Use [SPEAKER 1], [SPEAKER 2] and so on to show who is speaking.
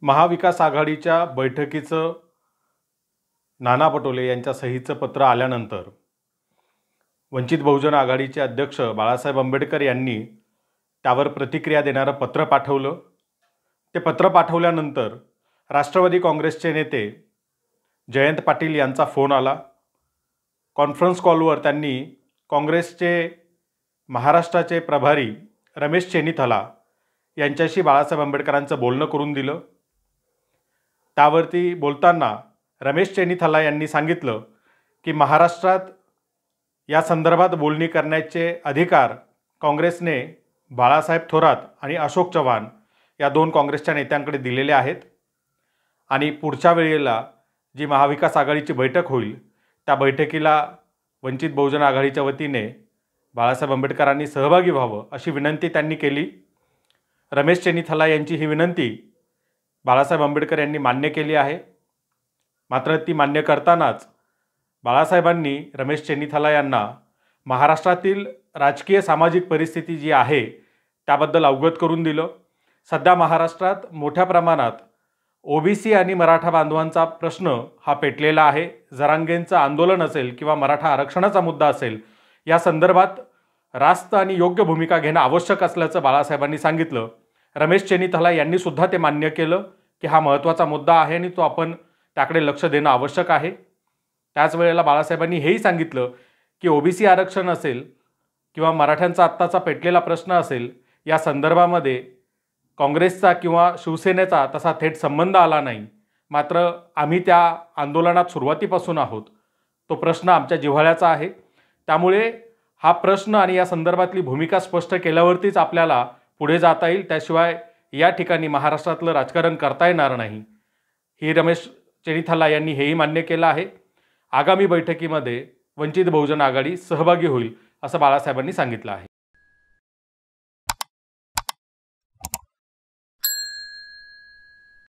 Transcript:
[SPEAKER 1] महाविकास आघाडीच्या बैठकीचं नाना पटोले यांच्या सहीचं पत्र आल्यानंतर वंचित बहुजन आघाडीचे अध्यक्ष बाळासाहेब आंबेडकर यांनी त्यावर प्रतिक्रिया देणारं पत्र पाठवलं। ते पत्र पाठवल्यानंतर राष्ट्रवादी काँग्रेसचे नेते जयंत पाटील यांचा फोन आला। कॉन्फरन्स कॉलवर त्यांनी काँग्रेसचे महाराष्ट्राचे प्रभारी रमेश चेन्नीथला यांच्याशी बाळासाहेब आंबेडकरांचं बोलणं करून दिलं। त्यावरती बोलताना रमेश चेन्नीथला यांनी सांगितलं की महाराष्ट्रात या संदर्भात बोलणी करण्याचे अधिकार काँग्रेसने बाळासाहेब थोरात आणि अशोक चव्हाण या दोन काँग्रेसच्या नेत्यांकडे दिलेले आहेत आणि पुढच्या वेळेला जी महाविकास आघाडीची बैठक होईल त्या बैठकीला वंचित बहुजन आघाडीच्या वतीने बाळासाहेब आंबेडकरांनी सहभागी व्हावं अशी विनंती त्यांनी केली। रमेश चेन्नीथला यांची ही विनंती बाळासाहेब आंबेडकर यांनी मान्य केली आहे। मात्र ती मान्य करतानाच बाळासाहेबांनी रमेश चेन्नीथला यांना महाराष्ट्रातील राजकीय सामाजिक परिस्थिती जी आहे त्याबद्दल अवगत करून दिलं। सध्या महाराष्ट्रात मोठ्या प्रमाणात ओबीसी आणि मराठा बांधवांचा प्रश्न हा पेटलेला आहे। जरांगेंचं आंदोलन असेल किंवा मराठा आरक्षणाचा मुद्दा असेल, या संदर्भात रास्त आणि योग्य भूमिका घेणं आवश्यक असल्याचं बाळासाहेबांनी सांगितलं। रमेश चेन्नीथला यांनी सुद्धा ते मान्य केलं की हा महत्त्वाचा मुद्दा आहे आणि तो आपण त्याकडे लक्ष देणं आवश्यक आहे। त्याच वेळेला बाळासाहेबांनी हेही सांगितलं की ओबीसी आरक्षण असेल किंवा मराठ्यांचा आत्ताचा पेटलेला प्रश्न असेल, या संदर्भामध्ये काँग्रेसचा किंवा शिवसेनेचा तसा थेट संबंध आला नाही। मात्र आम्ही त्या आंदोलनात सुरुवातीपासून आहोत, तो प्रश्न आमच्या जिव्हाळ्याचा आहे। त्यामुळे हा प्रश्न आणि या संदर्भातली भूमिका स्पष्ट केल्यावरतीच आपल्याला पुढे जाता येईल, त्याशिवाय या ठिकाणी महाराष्ट्रातलं राजकारण करता येणार नाही। ही रमेश चेन्नीथला यांनी हेही मान्य केलं आहे। आगामी बैठकीमध्ये वंचित बहुजन आघाडी सहभागी होईल असं बाळासाहेबांनी सांगितलं आहे।